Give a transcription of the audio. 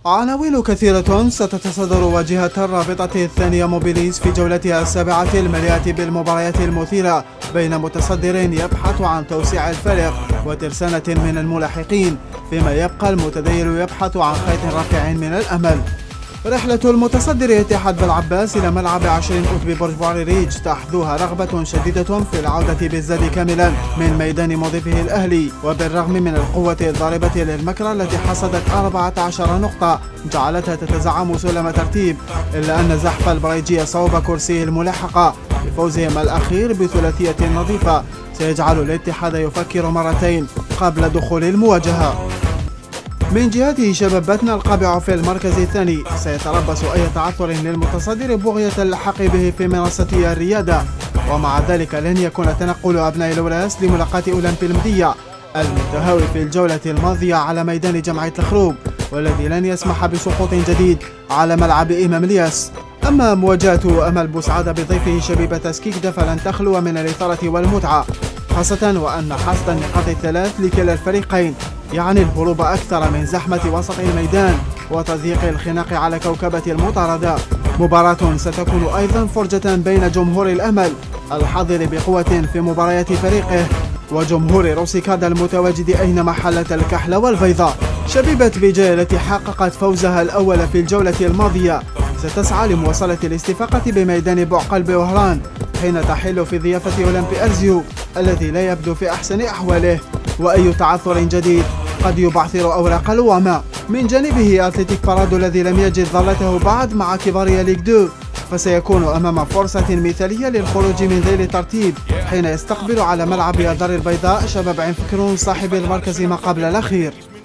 عناوين كثيرة ستتصدر واجهة الرابطة الثانية موبيليس في جولتها السابعة المليئة بالمباريات المثيرة بين متصدرين يبحث عن توسيع الفارق وترسانة من الملاحقين، فيما يبقى المتدير يبحث عن خيط رافع من الأمل. رحلة المتصدر اتحاد بالعباس إلى ملعب 20 أوت ببرج بوعري ريج تحذوها رغبة شديدة في العودة بالزاد كاملا من ميدان مضيفه الأهلي، وبالرغم من القوة الضاربة للمكرة التي حصدت 14 نقطة جعلتها تتزعم سلم ترتيب، إلا أن زحف البريجية صوب كرسيه الملاحقة بفوزهم الأخير بثلاثية نظيفة سيجعل الاتحاد يفكر مرتين قبل دخول المواجهة. من جهته شباب باتنا القابع في المركز الثاني سيتربص أي تعثر للمتصدر بغية اللحاق به في منصة الريادة، ومع ذلك لن يكون تنقل أبناء الولاس لملاقاة أولمبي المدية المتهاوي في الجولة الماضية على ميدان جمعية الخروب، والذي لن يسمح بسقوط جديد على ملعب إمام الياس. أما مواجهة أمل بوسعادة بضيفه شبيبة سكيكدا فلن تخلو من الإثارة والمتعة، خاصة وأن حصد النقاط الثلاث لكلا الفريقين يعني الهروب أكثر من زحمة وسط الميدان وتضييق الخناق على كوكبة المطاردة. مباراة ستكون أيضا فرجة بين جمهور الأمل الحاضر بقوة في مباريات فريقه وجمهور روسيكادا المتواجد أينما حلت الكحل والبيضاء. شبيبة بيجاي التي حققت فوزها الأول في الجولة الماضية ستسعى لمواصلة الاستفاقة بميدان بوعقلب وهران حين تحل في ضيافة أولمبي أرزيو الذي لا يبدو في أحسن أحواله، وأي تعثر جديد قد يبعثر أوراق الوما. من جانبه أتلتيك بارادو الذي لم يجد ظلته بعد مع كباريا ليغ 2 فسيكون أمام فرصة مثالية للخروج من ذيل الترتيب حين يستقبل على ملعب الدار البيضاء شباب عين فكرون صاحب المركز ما قبل الأخير.